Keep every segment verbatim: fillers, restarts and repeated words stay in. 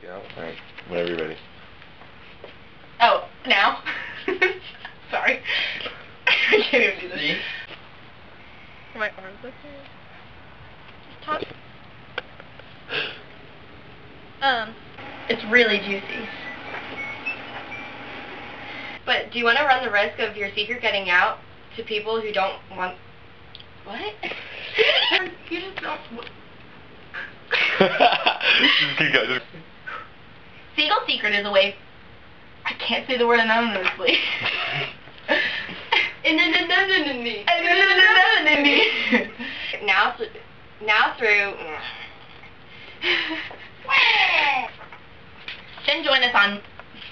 Yeah. Alright. Whenever you're ready. Oh, now? Sorry. I can't even do this. My arms up here. Just talk. Um, it's really juicy. But do you want to run the risk of your secret getting out to people who don't want... What? You just don't... Just keep going. Just... Sea Gull Secret is a way... I can't say the word anonymously. Now, now through... Then join us on...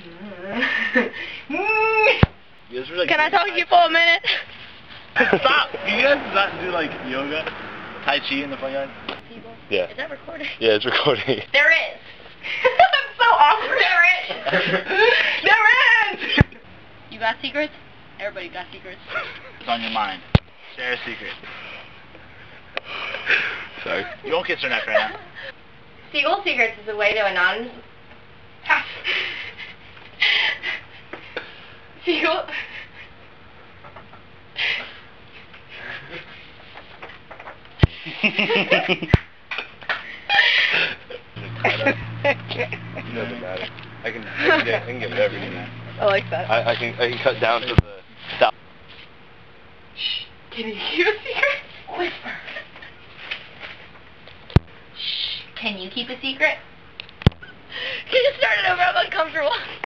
Can I talk to you for a minute? Stop! Can you guys not do like yoga? Tai Chi in the front yard? Yeah. Is that recording? Yeah, it's recording. There is. I'm so awkward. There is. There is. You got secrets? Everybody got secrets. It's on your mind. Share a secret. Sorry. You won't kiss her neck right now. Sea Gull Secrets is a way to anonymous... Sea Gull... It doesn't matter. I can, I can get, I can get whatever you need. I like that. I, I can, I can cut down to the stop. Shh. Can you keep a secret? Whisper. Shh. Can you keep a secret? Can you start it over? I'm uncomfortable.